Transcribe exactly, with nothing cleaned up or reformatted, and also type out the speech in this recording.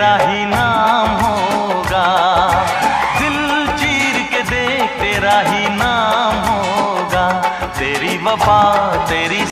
तेरा ही नाम होगा। दिल चीर के देख तेरा ही नाम होगा। तेरी वफा तेरी